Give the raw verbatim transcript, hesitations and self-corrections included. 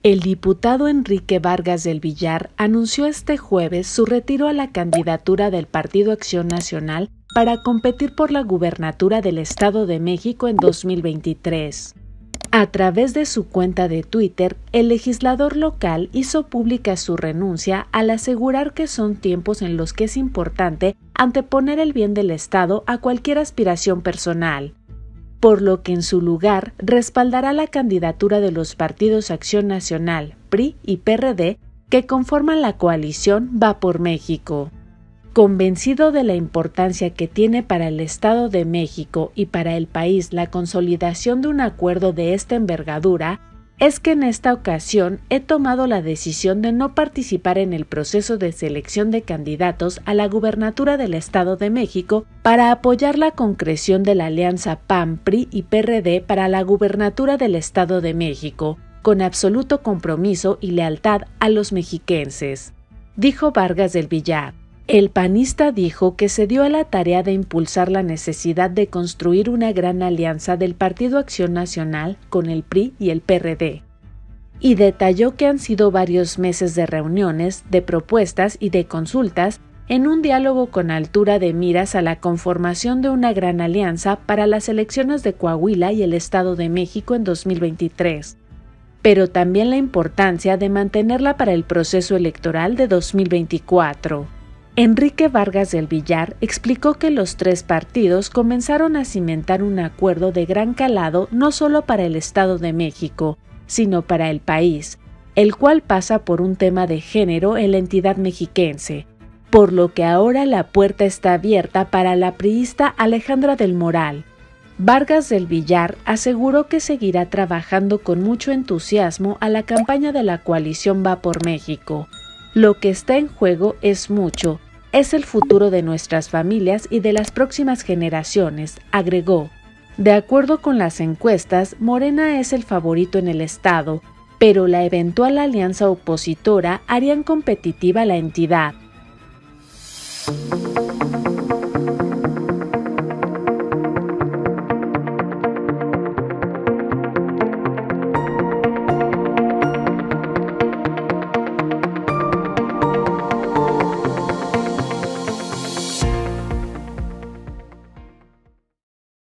El diputado Enrique Vargas del Villar anunció este jueves su retiro a la candidatura del Partido Acción Nacional para competir por la gubernatura del Estado de México en dos mil veintitrés. A través de su cuenta de Twitter, el legislador local hizo pública su renuncia al asegurar que son tiempos en los que es importante anteponer el bien del Estado a cualquier aspiración personal, por lo que en su lugar respaldará la candidatura de los partidos Acción Nacional, P R I y P R D que conforman la coalición Va por México. Convencido de la importancia que tiene para el Estado de México y para el país la consolidación de un acuerdo de esta envergadura, es que en esta ocasión he tomado la decisión de no participar en el proceso de selección de candidatos a la gubernatura del Estado de México para apoyar la concreción de la alianza P A N, P R I y P R D para la gubernatura del Estado de México, con absoluto compromiso y lealtad a los mexiquenses, dijo Vargas del Villar. El panista dijo que se dio a la tarea de impulsar la necesidad de construir una gran alianza del Partido Acción Nacional con el P R I y el P R D, y detalló que han sido varios meses de reuniones, de propuestas y de consultas en un diálogo con altura de miras a la conformación de una gran alianza para las elecciones de Coahuila y el Estado de México en dos mil veintitrés, pero también la importancia de mantenerla para el proceso electoral de dos mil veinticuatro. Enrique Vargas del Villar explicó que los tres partidos comenzaron a cimentar un acuerdo de gran calado no solo para el Estado de México, sino para el país, el cual pasa por un tema de género en la entidad mexiquense, por lo que ahora la puerta está abierta para la priista Alejandra del Moral. Vargas del Villar aseguró que seguirá trabajando con mucho entusiasmo a la campaña de la coalición Va por México. Lo que está en juego es mucho. Es el futuro de nuestras familias y de las próximas generaciones, agregó. De acuerdo con las encuestas, Morena es el favorito en el estado, pero la eventual alianza opositora harían competitiva la entidad.